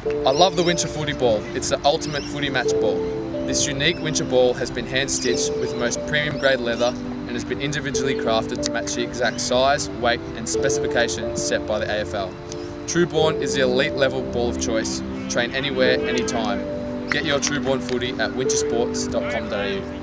I love the Winsher footy ball. It's the ultimate footy match ball. This unique Winsher ball has been hand stitched with the most premium grade leather and has been individually crafted to match the exact size, weight and specifications set by the AFL. Trueborn is the elite level ball of choice. Train anywhere, anytime. Get your Trueborn footy at winshersports.com.au.